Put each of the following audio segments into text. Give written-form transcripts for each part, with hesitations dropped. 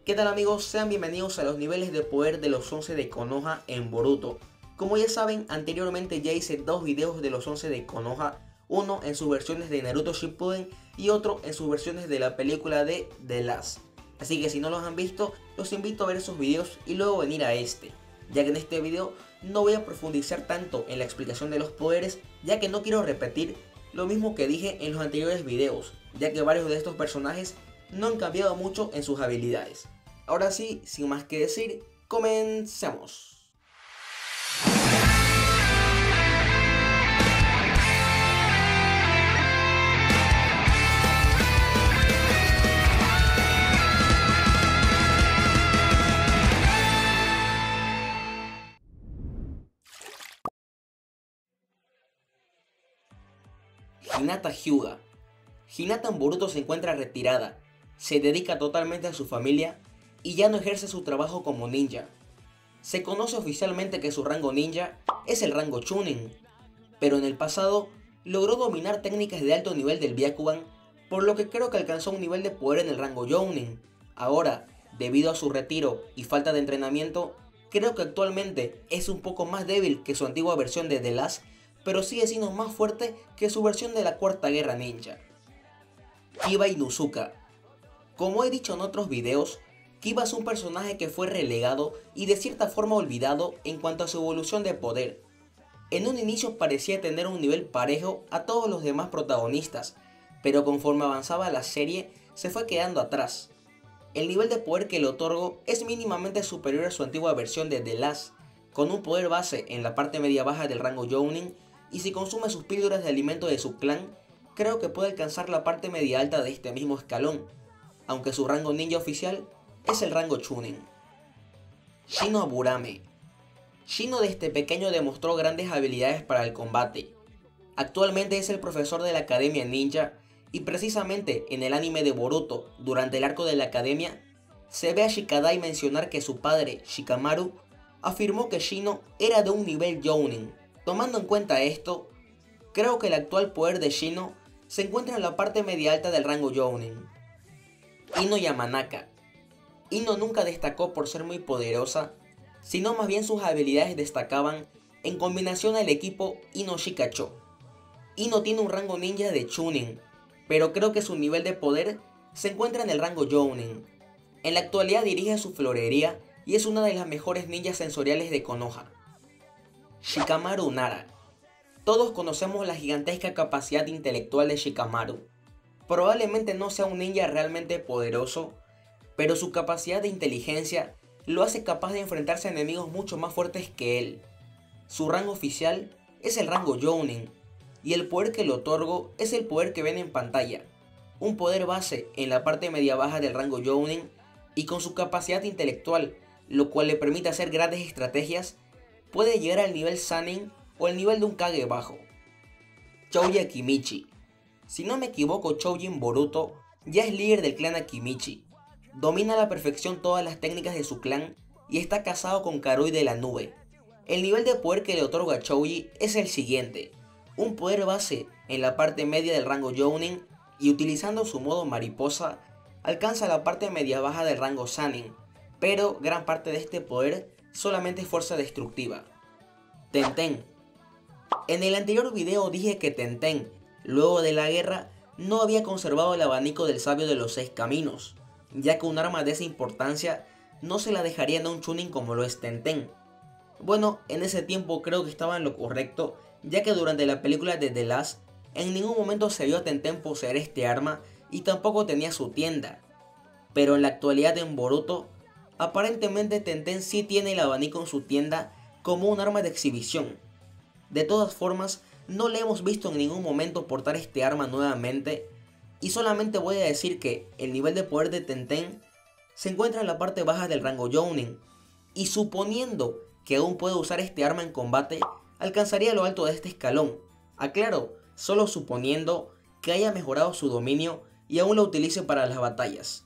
¿Qué tal amigos? Sean bienvenidos a los niveles de poder de los 11 de Konoha en Boruto. Como ya saben, anteriormente ya hice dos videos de los 11 de Konoha, uno en sus versiones de Naruto Shippuden y otro en sus versiones de la película de The Last. Así que si no los han visto, los invito a ver esos videos y luego venir a este, ya que en este video no voy a profundizar tanto en la explicación de los poderes, ya que no quiero repetir lo mismo que dije en los anteriores videos, ya que varios de estos personajes no han cambiado mucho en sus habilidades. Ahora sí, sin más que decir, comencemos. Hinata Hyuga. Hinata en Boruto se encuentra retirada, se dedica totalmente a su familia y ya no ejerce su trabajo como ninja. Se conoce oficialmente que su rango ninja es el rango Chunin, pero en el pasado logró dominar técnicas de alto nivel del Byakugan, por lo que creo que alcanzó un nivel de poder en el rango Jounin. Ahora, debido a su retiro y falta de entrenamiento, creo que actualmente es un poco más débil que su antigua versión de The Last, pero sigue siendo más fuerte que su versión de la Cuarta Guerra Ninja. Kiba Inuzuka. Como he dicho en otros videos, Kiba es un personaje que fue relegado y de cierta forma olvidado en cuanto a su evolución de poder. En un inicio parecía tener un nivel parejo a todos los demás protagonistas, pero conforme avanzaba la serie se fue quedando atrás. El nivel de poder que le otorgo es mínimamente superior a su antigua versión de The Last, con un poder base en la parte media baja del rango Jounin, y si consume sus píldoras de alimento de su clan, creo que puede alcanzar la parte media alta de este mismo escalón, aunque su rango ninja oficial es el rango Chunin. Shino Aburame. Shino desde pequeño demostró grandes habilidades para el combate. Actualmente es el profesor de la Academia Ninja y precisamente en el anime de Boruto, durante el arco de la Academia, se ve a Shikadai mencionar que su padre, Shikamaru, afirmó que Shino era de un nivel Jounin. Tomando en cuenta esto, creo que el actual poder de Shino se encuentra en la parte media alta del rango Jounin. Ino Yamanaka. Ino nunca destacó por ser muy poderosa, sino más bien sus habilidades destacaban en combinación al equipo Ino Shikacho. Ino tiene un rango ninja de Chunin, pero creo que su nivel de poder se encuentra en el rango Jounin. En la actualidad dirige su florería y es una de las mejores ninjas sensoriales de Konoha. Shikamaru Nara. Todos conocemos la gigantesca capacidad intelectual de Shikamaru. Probablemente no sea un ninja realmente poderoso, pero su capacidad de inteligencia lo hace capaz de enfrentarse a enemigos mucho más fuertes que él. Su rango oficial es el rango Jounin, y el poder que le otorgo es el poder que ven en pantalla, un poder base en la parte media baja del rango Jounin y con su capacidad intelectual, lo cual le permite hacer grandes estrategias, puede llegar al nivel Sannin o el nivel de un Kage bajo. Choji Akimichi. Si no me equivoco, Choji en Boruto ya es líder del clan Akimichi. Domina a la perfección todas las técnicas de su clan y está casado con Karui de la Nube. El nivel de poder que le otorga a Choji es el siguiente: un poder base en la parte media del rango Jounin y utilizando su modo mariposa alcanza la parte media baja del rango Sannin, pero gran parte de este poder solamente es fuerza destructiva. Tenten. En el anterior video dije que Tenten, luego de la guerra, no había conservado el abanico del sabio de los 6 caminos, ya que un arma de esa importancia no se la dejaría a un Chunin como lo es Tenten. Bueno, en ese tiempo creo que estaba en lo correcto, ya que durante la película de The Last, en ningún momento se vio a Tenten poseer este arma y tampoco tenía su tienda. Pero en la actualidad en Boruto, aparentemente Tenten sí tiene el abanico en su tienda como un arma de exhibición. De todas formas, no le hemos visto en ningún momento portar este arma nuevamente, y solamente voy a decir que el nivel de poder de Tenten se encuentra en la parte baja del rango Jounin, y suponiendo que aún puede usar este arma en combate, alcanzaría lo alto de este escalón. Aclaro, solo suponiendo que haya mejorado su dominio y aún lo utilice para las batallas.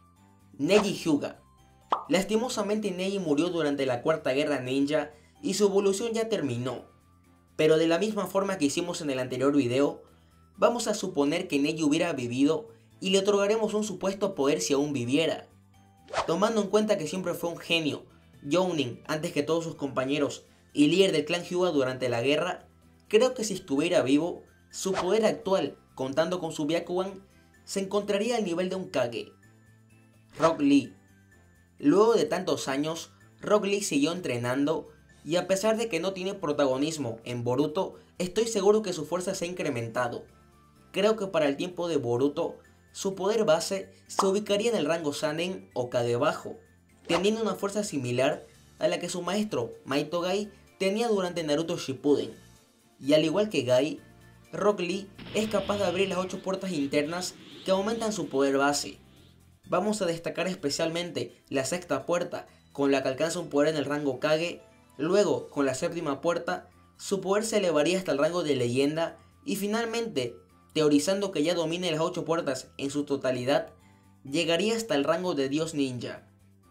Neji Hyuga. Lastimosamente Neji murió durante la Cuarta Guerra Ninja y su evolución ya terminó. Pero de la misma forma que hicimos en el anterior video, vamos a suponer que Neji hubiera vivido y le otorgaremos un supuesto poder si aún viviera. Tomando en cuenta que siempre fue un genio, Jounin antes que todos sus compañeros y líder del clan Hyuga durante la guerra, creo que si estuviera vivo, su poder actual, contando con su Byakugan, se encontraría al nivel de un Kage. Rock Lee. Luego de tantos años, Rock Lee siguió entrenando y a pesar de que no tiene protagonismo en Boruto, estoy seguro que su fuerza se ha incrementado. Creo que para el tiempo de Boruto, su poder base se ubicaría en el rango Sharingan o Kage bajo, teniendo una fuerza similar a la que su maestro Maito Gai tenía durante Naruto Shippuden. Y al igual que Gai, Rock Lee es capaz de abrir las 8 puertas internas que aumentan su poder base. Vamos a destacar especialmente la sexta puerta, con la que alcanza un poder en el rango Kage. Luego, con la séptima puerta, su poder se elevaría hasta el rango de leyenda y finalmente, teorizando que ya domine las 8 puertas en su totalidad, llegaría hasta el rango de Dios Ninja.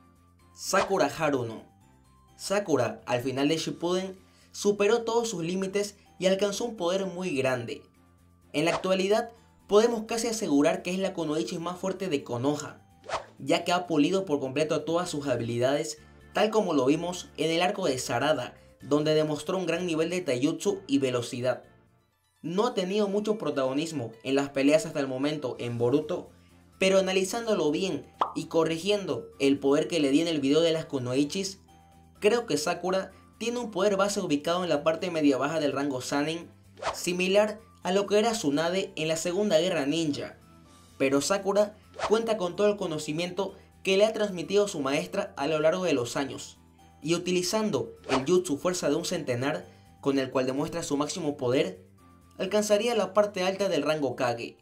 Sakura Haruno. Sakura, al final de Shippuden, superó todos sus límites y alcanzó un poder muy grande. En la actualidad, podemos casi asegurar que es la kunoichi más fuerte de Konoha, ya que ha pulido por completo todas sus habilidades, tal como lo vimos en el arco de Sarada, donde demostró un gran nivel de taijutsu y velocidad. No ha tenido mucho protagonismo en las peleas hasta el momento en Boruto, pero analizándolo bien y corrigiendo el poder que le di en el video de las kunoichis, creo que Sakura tiene un poder base ubicado en la parte media baja del rango Sharingan, similar a lo que era Tsunade en la Segunda Guerra Ninja, pero Sakura cuenta con todo el conocimiento que le ha transmitido su maestra a lo largo de los años, y utilizando el jutsu fuerza de un centenar, con el cual demuestra su máximo poder, alcanzaría la parte alta del rango Kage.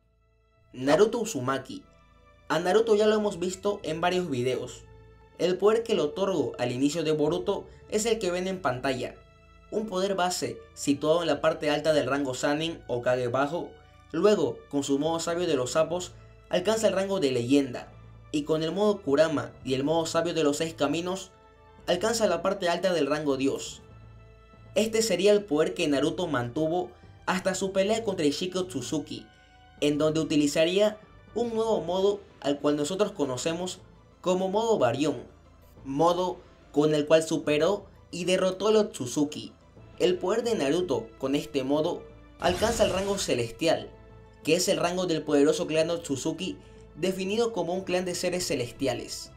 Naruto Uzumaki. A Naruto ya lo hemos visto en varios videos. El poder que le otorgo al inicio de Boruto es el que ven en pantalla, un poder base situado en la parte alta del rango Sharingan o Kage bajo. Luego, con su modo sabio de los sapos, alcanza el rango de leyenda, y con el modo Kurama y el modo sabio de los 6 caminos, alcanza la parte alta del rango Dios. Este sería el poder que Naruto mantuvo hasta su pelea contra Ishiki Otsutsuki, en donde utilizaría un nuevo modo al cual nosotros conocemos como modo Baryon, modo con el cual superó y derrotó al Otsutsuki. El poder de Naruto con este modo alcanza el rango celestial, que es el rango del poderoso clan Otsutsuki, definido como un clan de seres celestiales.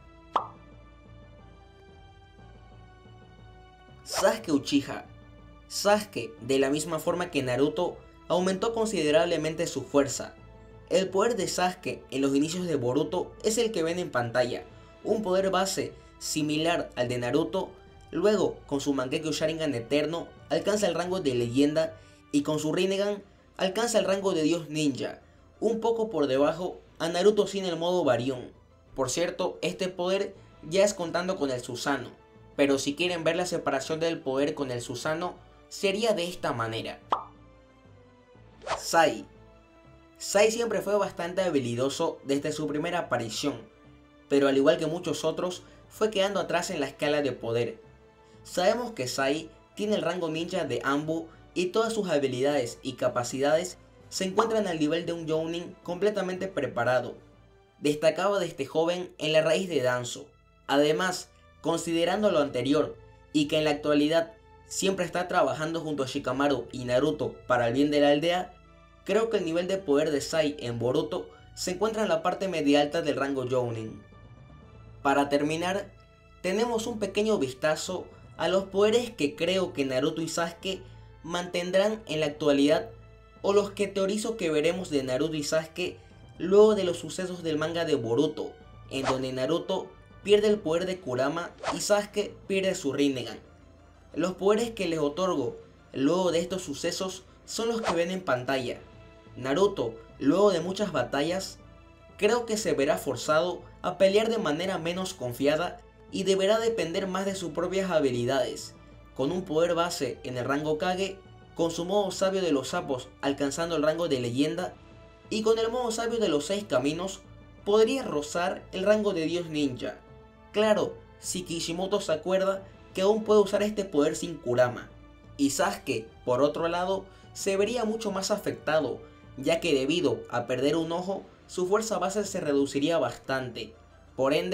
Sasuke Uchiha. Sasuke, de la misma forma que Naruto, aumentó considerablemente su fuerza. El poder de Sasuke en los inicios de Boruto es el que ven en pantalla, un poder base similar al de Naruto. Luego, con su Mangekyo Sharingan eterno, alcanza el rango de leyenda, y con su Rinnegan alcanza el rango de Dios Ninja, un poco por debajo a Naruto sin el modo Baryon. Por cierto, este poder ya es contando con el Susanoo, pero si quieren ver la separación del poder con el Susanoo, sería de esta manera. Sai. Sai siempre fue bastante habilidoso desde su primera aparición, pero al igual que muchos otros, fue quedando atrás en la escala de poder. Sabemos que Sai tiene el rango ninja de Anbu y todas sus habilidades y capacidades se encuentran al nivel de un Jounin completamente preparado. Destacaba de este joven en la raíz de Danzo. Además, considerando lo anterior y que en la actualidad siempre está trabajando junto a Shikamaru y Naruto para el bien de la aldea, creo que el nivel de poder de Sai en Boruto se encuentra en la parte media alta del rango Jounin. Para terminar, tenemos un pequeño vistazo a los poderes que creo que Naruto y Sasuke mantendrán en la actualidad, o los que teorizo que veremos de Naruto y Sasuke luego de los sucesos del manga de Boruto, en donde Naruto pierde el poder de Kurama y Sasuke pierde su Rinnegan. Los poderes que les otorgo luego de estos sucesos son los que ven en pantalla. Naruto, luego de muchas batallas, creo que se verá forzado a pelear de manera menos confiada y deberá depender más de sus propias habilidades, con un poder base en el rango Kage, con su modo sabio de los sapos alcanzando el rango de leyenda, y con el modo sabio de los 6 caminos podría rozar el rango de Dios Ninja. Claro, si Kishimoto se acuerda que aún puede usar este poder sin Kurama. Y Sasuke, por otro lado, se vería mucho más afectado, ya que debido a perder un ojo, su fuerza base se reduciría bastante. Por ende,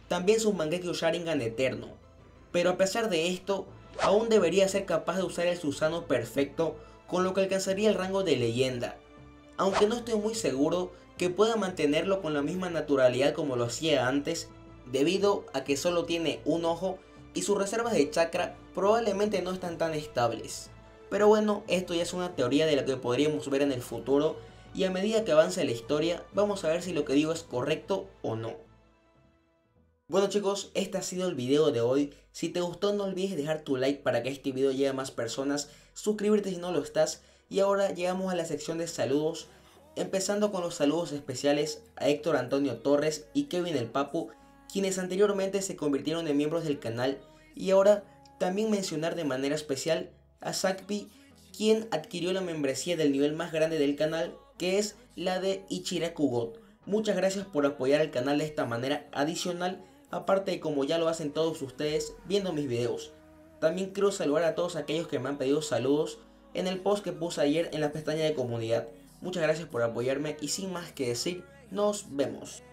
también su Mangekyo Sharingan eterno. Pero a pesar de esto, aún debería ser capaz de usar el Susanoo perfecto, con lo que alcanzaría el rango de leyenda. Aunque no estoy muy seguro que pueda mantenerlo con la misma naturalidad como lo hacía antes, debido a que solo tiene un ojo y sus reservas de chakra probablemente no están tan estables. Pero bueno, esto ya es una teoría de lo que podríamos ver en el futuro, y a medida que avance la historia vamos a ver si lo que digo es correcto o no. Bueno chicos, este ha sido el video de hoy. Si te gustó no olvides dejar tu like para que este video llegue a más personas, suscribirte si no lo estás, y ahora llegamos a la sección de saludos, empezando con los saludos especiales a Héctor Antonio Torres y Kevin el Papu, quienes anteriormente se convirtieron en miembros del canal, y ahora también mencionar de manera especial a Sakpi, quien adquirió la membresía del nivel más grande del canal, que es la de Ichiraku God. Muchas gracias por apoyar el canal de esta manera adicional, aparte de como ya lo hacen todos ustedes viendo mis videos. También quiero saludar a todos aquellos que me han pedido saludos en el post que puse ayer en la pestaña de comunidad. Muchas gracias por apoyarme y sin más que decir, nos vemos.